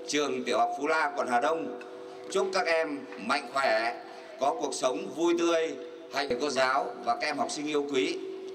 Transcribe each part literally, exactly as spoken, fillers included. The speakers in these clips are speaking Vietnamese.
trường tiểu học Phú La, quận Hà Đông. Chúc các em mạnh khỏe, có cuộc sống vui tươi, hạnh phúc. Cô giáo và các em học sinh yêu quý.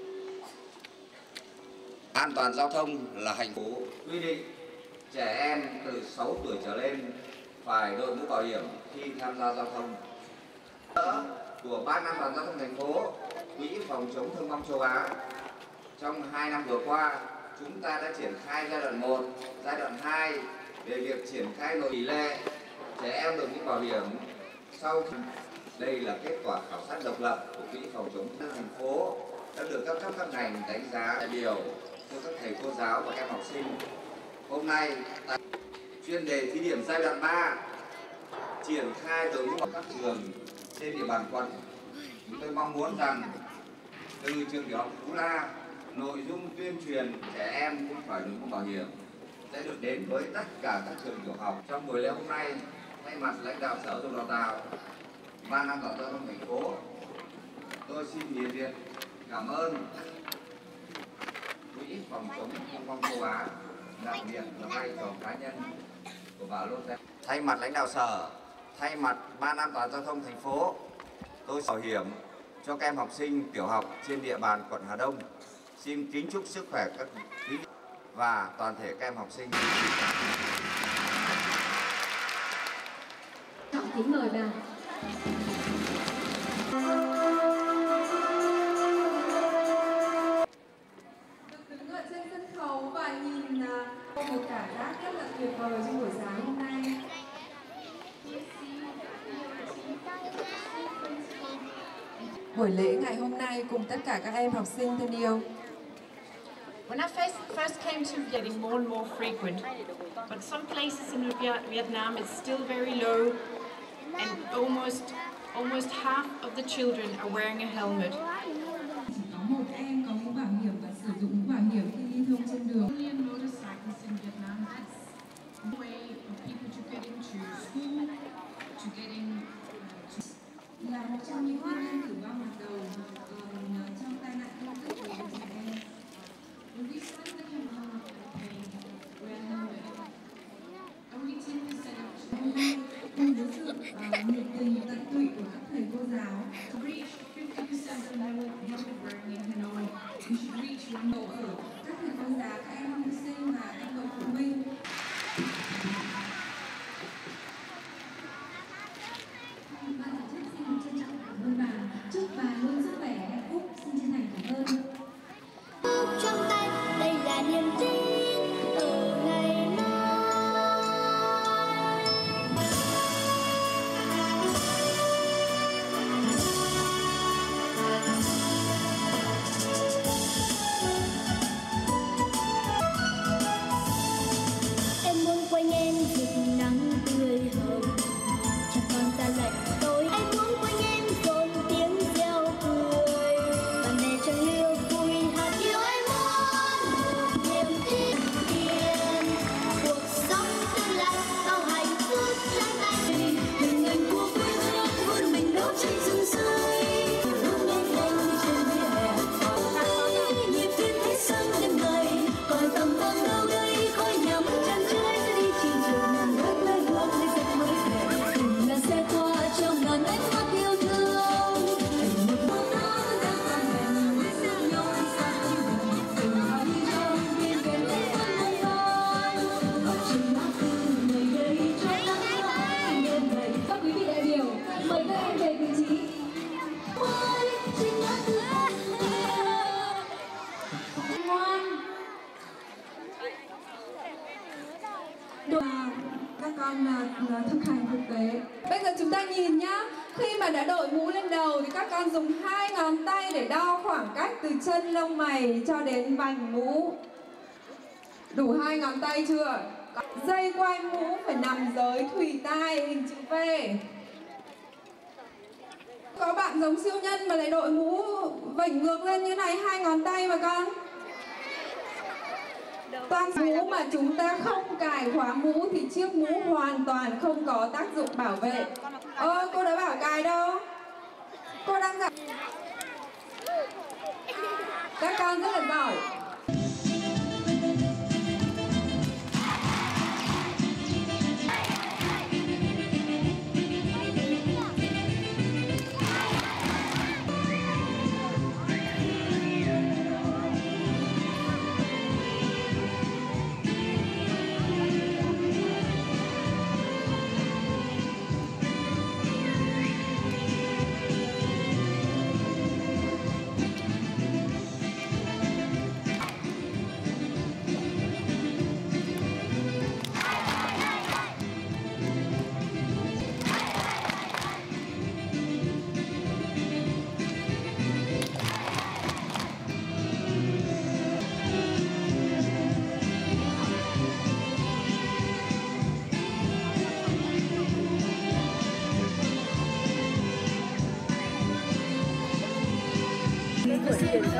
An toàn giao thông là hạnh phúc. Quy định trẻ em từ sáu tuổi trở lên phải đội mũ bảo hiểm khi tham gia giao thông. Của Ban An toàn giao thông thành phố, Quỹ phòng chống thương vong châu Á, trong hai năm vừa qua, chúng ta đã triển khai giai đoạn một, giai đoạn hai về việc triển khai nội tỷ lệ trẻ em đội mũ bảo hiểm. Sau đây là kết quả khảo sát độc lập của Quỹ phòng chống thương thành phố đã được các cấp các ngành đánh giá đại biểu cho các thầy cô giáo và các em học sinh. Hôm nay tại chuyên đề thí điểm giai đoạn ba triển khai đội mũ bảo các trường trên địa bàn quận. Chúng tôi mong muốn rằng từ trường tiểu học Phú La, nội dung tuyên truyền trẻ em cũng phải đội mũ bảo hiểm sẽ được đến với tất cả các trường tiểu học. Trong buổi lễ hôm nay, thay mặt lãnh đạo Sở Giáo dục Đào tạo, Ban An toàn giao thông thành phố, tôi xin nhiệt liệt cảm ơn Quỹ phòng chống thương vong châu Á, đặc biệt là vai trò cá nhân của bà Lô. Thay mặt lãnh đạo sở, thay mặt Ban An toàn giao thông thành phố, tôi bảo hiểm cho các em học sinh tiểu học trên địa bàn quận Hà Đông. Xin kính chúc sức khỏe các quý và toàn thể các em học sinh. Trọng kính mời bà. Được đứng ở trên sân khấu và nhìn một cảm giác rất là tuyệt vời trong buổi sáng hôm nay. Buổi lễ ngày hôm nay cùng tất cả các em học sinh thân yêu. When I first, first came to getting more and more frequent, but some places in Vietnam it's still very low, and almost almost half of the children are wearing a helmet. Chỉ có một em có mũ bảo hiểm và sử dụng mũ bảo hiểm khi lưu thông trên đường. Motorcycles in Vietnam, that's a way of people to get into school, to getting Là một trong những nguyên nhân tử vong hàng đầu trong tai nạn thương tích của trẻ em. we slightly have more pain when only ten percent of Hôm nay, cùng với sự nhiệt tình tận tụy của các thầy cô giáo, to reach fifty percent of helmet wearing in Hanoi, we should reach one tổ ở các thầy cô giáo, các em học sinh và các bậc phụ huynh. Ban tổ chức xin trân trọng cảm ơn bà, chúc bà luôn sức khỏe, hạnh phúc, xin chân thành cảm ơn. Trong tay đây là niềm tin ở ngày mai. Em muốn quanh em rực nắng tươi hồng, chẳng còn ta lạnh tôi. Em muốn quanh em dồn tiếng reo cười, bạn bè chẳng yêu vui hạt yêu. Em muốn niềm tin tiền, cuộc sống tươi lành bao hạnh phúc trong tay. Hình ảnh của quê hương vươn mình đấu tranh rừng rơi, luôn nhanh nhanh trên vỉa hè. Nhịp tim thấy sân đêm ngày, còn tầm vang đâu đây khói nhắm chân trái sẽ đi trên trường ngàn bước lấy bước lấy giấc mới về. Từng là xe qua trong ngàn ánh mắt yêu thương, thành một bóng dáng đang còn hẹn với nhau nhau xa không gần. Từng đi trong biên về lấy vẫn mong con ở trên má tư nơi đây cho nắng mãi đêm ngày. Các quý vị đại biểu, mời các em về vị trí. Ôi, trên má tư Ngoan. Và các con là, là thực hành thực tế. Bây giờ chúng ta nhìn nhá, khi mà đã đội mũ lên đầu thì các con dùng hai ngón tay để đo khoảng cách từ chân lông mày cho đến vành mũ. Đủ hai ngón tay chưa? Dây quanh mũ phải nằm dưới thùy tai hình chữ V. Có bạn giống siêu nhân mà lại đội mũ vảnh ngược lên như này, hai ngón tay mà con. Toàn mũ mà chúng ta không cài khóa mũ thì chiếc mũ hoàn toàn không có tác dụng bảo vệ. Ơ, cô đã bảo cài đâu? Cô đang dạy. Các con rất là giỏi.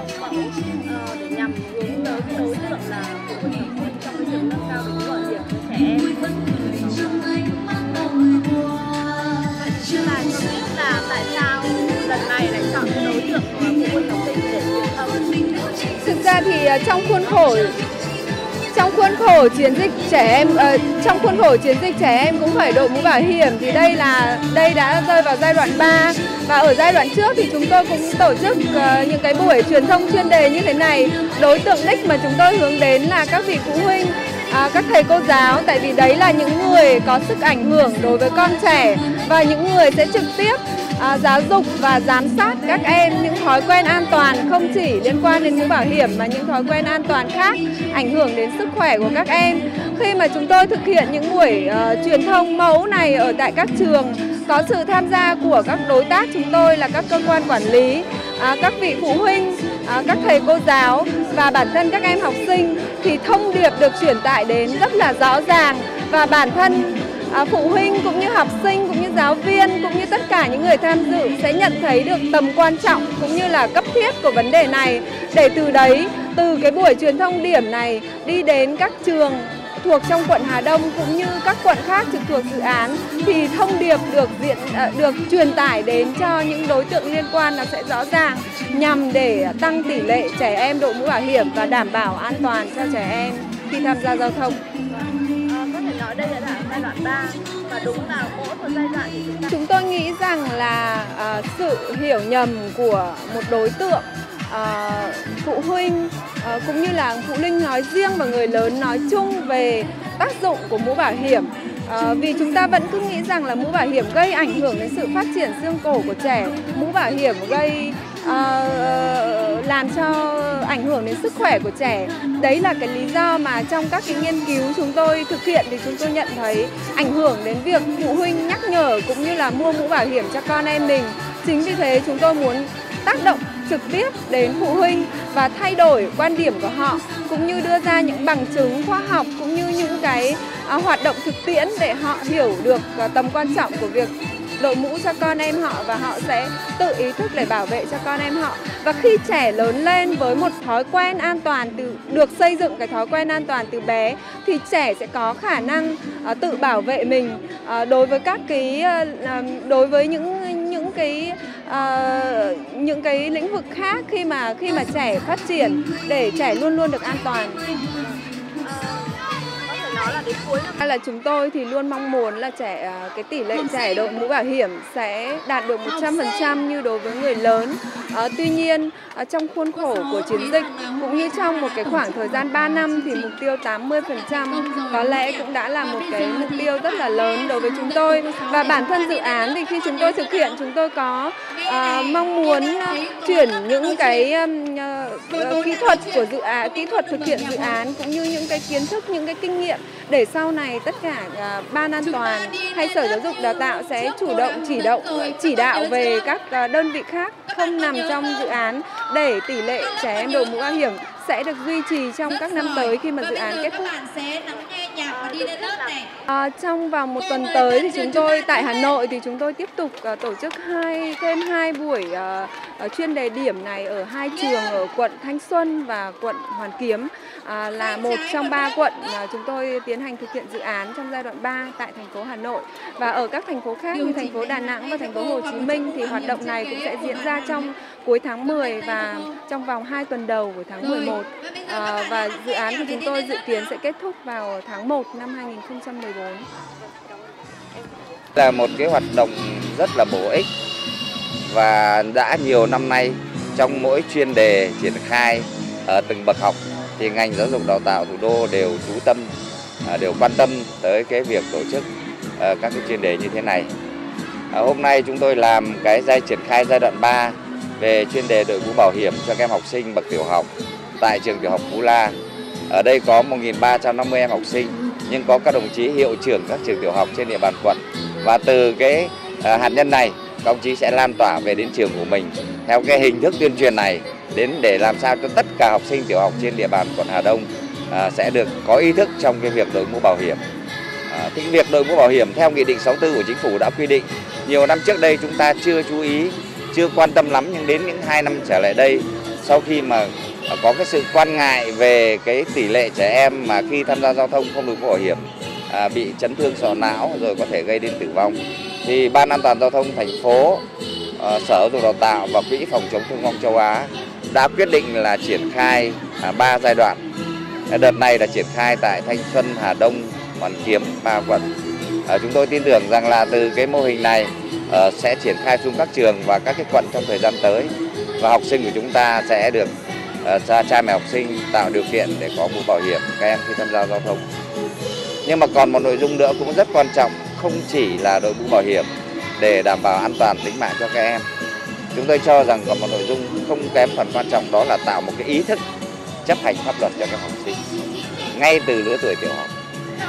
mẫu uh, để nhằm hướng tới cái đối tượng là phụ huynh học sinh trong cái việc nâng cao đội mũ bảo hiểm cho trẻ em. Như là cho biết là tại sao lần này lại chọn cái đối tượng của phụ huynh học sinh để truyền thông? Thực ra thì trong khuôn khổ trong khuôn khổ chiến dịch trẻ em uh, trong khuôn khổ chiến dịch trẻ em cũng phải đội mũ bảo hiểm thì đây là đây đã rơi vào giai đoạn ba, và ở giai đoạn trước thì chúng tôi cũng tổ chức uh, những cái buổi truyền thông chuyên đề như thế này. Đối tượng đích mà chúng tôi hướng đến là các vị phụ huynh, uh, các thầy cô giáo, tại vì đấy là những người có sức ảnh hưởng đối với con trẻ và những người sẽ trực tiếp À, giáo dục và giám sát các em những thói quen an toàn, không chỉ liên quan đến mũ bảo hiểm mà những thói quen an toàn khác ảnh hưởng đến sức khỏe của các em. Khi mà chúng tôi thực hiện những buổi uh, truyền thông mẫu này ở tại các trường, có sự tham gia của các đối tác chúng tôi là các cơ quan quản lý, uh, các vị phụ huynh, uh, các thầy cô giáo và bản thân các em học sinh, thì thông điệp được truyền tải đến rất là rõ ràng, và bản thân À, phụ huynh cũng như học sinh cũng như giáo viên cũng như tất cả những người tham dự sẽ nhận thấy được tầm quan trọng cũng như là cấp thiết của vấn đề này, để từ đấy, từ cái buổi truyền thông điểm này đi đến các trường thuộc trong quận Hà Đông cũng như các quận khác trực thuộc dự án, thì thông điệp được diện được truyền tải đến cho những đối tượng liên quan là sẽ rõ ràng, nhằm để tăng tỷ lệ trẻ em đội mũ bảo hiểm và đảm bảo an toàn cho trẻ em khi tham gia giao thông. Có thể nói đây là giai đoạn ba, và đúng là mỗi một giai đoạn thì chúng ta... Chúng tôi nghĩ rằng là uh, sự hiểu nhầm của một đối tượng uh, phụ huynh uh, cũng như là phụ huynh nói riêng và người lớn nói chung về tác dụng của mũ bảo hiểm. Uh, vì chúng ta vẫn cứ nghĩ rằng là mũ bảo hiểm gây ảnh hưởng đến sự phát triển xương cổ của trẻ, mũ bảo hiểm gây uh, làm cho ảnh hưởng đến sức khỏe của trẻ. Đấy là cái lý do mà trong các cái nghiên cứu chúng tôi thực hiện thì chúng tôi nhận thấy ảnh hưởng đến việc phụ huynh nhắc nhở cũng như là mua mũ bảo hiểm cho con em mình. Chính vì thế chúng tôi muốn tác động trực tiếp đến phụ huynh và thay đổi quan điểm của họ, cũng như đưa ra những bằng chứng khoa học cũng như những cái uh, hoạt động thực tiễn để họ hiểu được uh, tầm quan trọng của việc đội mũ cho con em họ, và họ sẽ tự ý thức để bảo vệ cho con em họ. Và khi trẻ lớn lên với một thói quen an toàn, từ được xây dựng cái thói quen an toàn từ bé, thì trẻ sẽ có khả năng uh, tự bảo vệ mình uh, đối với các cái uh, đối với những những cái uh, những cái lĩnh vực khác khi mà khi mà trẻ phát triển, để trẻ luôn luôn được an toàn. Là đến cuối năm là chúng tôi thì luôn mong muốn là trẻ cái tỷ lệ trẻ đội mũ bảo hiểm sẽ đạt được một trăm phần trăm như đối với người lớn. À, tuy nhiên à, trong khuôn khổ của chiến dịch cũng như trong một cái khoảng thời gian ba năm thì mục tiêu tám mươi phần trăm có lẽ cũng đã là một cái mục tiêu rất là lớn đối với chúng tôi. Và bản thân dự án thì khi chúng tôi thực hiện, chúng tôi có à, mong muốn chuyển những cái um, uh, kỹ thuật của dự án, kỹ thuật thực hiện dự án cũng như những cái kiến thức, những cái kinh nghiệm, để sau này tất cả uh, ban an toàn hay Sở Giáo dục Đào tạo sẽ chủ động chỉ động chỉ đạo về các uh, đơn vị khác không nằm trong dự án, để tỷ lệ trẻ em đội mũ bảo hiểm sẽ được duy trì trong các năm tới khi mà dự án kết thúc. À, trong vòng một tuần tới thì chúng tôi tại Hà Nội thì chúng tôi tiếp tục uh, tổ chức hai thêm hai buổi uh, uh, chuyên đề điểm này ở hai trường ở quận Thanh Xuân và quận Hoàn Kiếm, uh, là một trong ba quận mà chúng tôi tiến hành thực hiện dự án trong giai đoạn ba tại thành phố Hà Nội. Và ở các thành phố khác như thành phố Đà Nẵng và thành phố Hồ Chí Minh thì hoạt động này cũng sẽ diễn ra trong cuối tháng mười và trong vòng hai tuần đầu của tháng mười một. À, và dự án của chúng tôi dự kiến sẽ kết thúc vào tháng một năm hai nghìn không trăm mười bốn. Là một cái hoạt động rất là bổ ích và đã nhiều năm nay trong mỗi chuyên đề triển khai ở từng bậc học thì ngành giáo dục đào tạo thủ đô đều chú tâm, đều quan tâm tới cái việc tổ chức các cái chuyên đề như thế này. Hôm nay chúng tôi làm cái giai triển khai giai đoạn ba về chuyên đề đội mũ bảo hiểm cho các em học sinh bậc tiểu học tại trường tiểu học Phú La. Ở đây có một nghìn ba trăm năm mươi em học sinh, nhưng có các đồng chí hiệu trưởng các trường tiểu học trên địa bàn quận. Và từ cái hạt nhân này, các đồng chí sẽ lan tỏa về đến trường của mình theo cái hình thức tuyên truyền này, đến để làm sao cho tất cả học sinh tiểu học trên địa bàn quận Hà Đông à, sẽ được có ý thức trong cái việc đội mũ bảo hiểm. À, cái việc đội mũ bảo hiểm theo Nghị định sáu mươi tư của Chính phủ đã quy định. Nhiều năm trước đây chúng ta chưa chú ý, chưa quan tâm lắm, nhưng đến những hai năm trở lại đây, sau khi mà có cái sự quan ngại về cái tỷ lệ trẻ em mà khi tham gia giao thông không đội mũ bảo hiểm à, bị chấn thương sọ não rồi có thể gây đến tử vong, thì Ban An toàn giao thông thành phố, à, Sở Giáo dục Đào tạo và Quỹ phòng chống thương vong châu Á đã quyết định là triển khai ba à, giai đoạn. Đợt này là triển khai tại Thanh Xuân, Hà Đông, Hoàn Kiếm, ba quận. À, chúng tôi tin tưởng rằng là từ cái mô hình này uh, sẽ triển khai xuống các trường và các cái quận trong thời gian tới, và học sinh của chúng ta sẽ được uh, cha, cha mẹ học sinh tạo điều kiện để có mũ bảo hiểm các em khi tham gia giao thông. Nhưng mà còn một nội dung nữa cũng rất quan trọng, không chỉ là đội mũ bảo hiểm để đảm bảo an toàn tính mạng cho các em. Chúng tôi cho rằng còn một nội dung không kém phần quan trọng, đó là tạo một cái ý thức chấp hành pháp luật cho các học sinh ngay từ lứa tuổi tiểu học.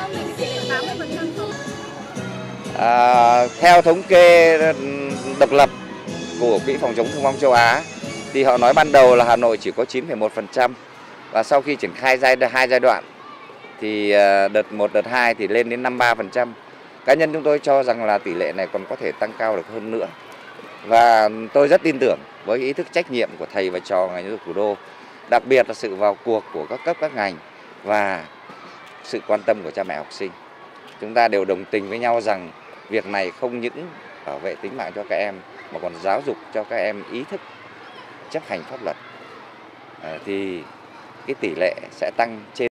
À, theo thống kê độc lập của Quỹ phòng chống thương vong châu Á thì họ nói ban đầu là Hà Nội chỉ có chín phẩy một phần trăm, và sau khi triển khai giai hai giai đoạn thì đợt một, đợt hai thì lên đến năm mươi ba phần trăm. Cá nhân chúng tôi cho rằng là tỷ lệ này còn có thể tăng cao được hơn nữa. Và tôi rất tin tưởng với ý thức trách nhiệm của thầy và trò ngành giáo dục thủ đô, đặc biệt là sự vào cuộc của các cấp các ngành và sự quan tâm của cha mẹ học sinh. Chúng ta đều đồng tình với nhau rằng việc này không những bảo vệ tính mạng cho các em mà còn giáo dục cho các em ý thức chấp hành pháp luật, à, thì cái tỷ lệ sẽ tăng trên